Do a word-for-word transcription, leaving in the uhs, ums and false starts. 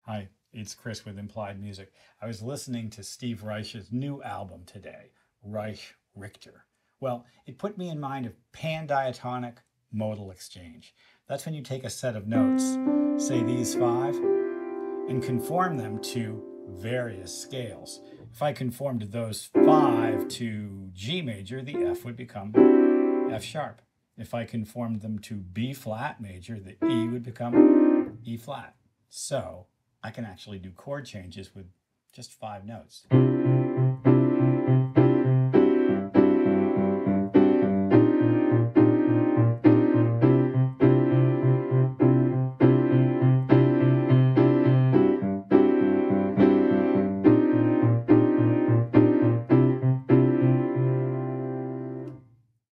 Hi, it's Chris with Implied Music. I was listening to Steve Reich's new album today, Reich, Richter. Well, it put me in mind of PanDiatonic modal exchange. That's when you take a set of notes, say these five, and conform them to various scales. If I conformed those five to G major, the F would become F sharp. If I conformed them to B flat major, the E would become E flat. So I can actually do chord changes with just five notes.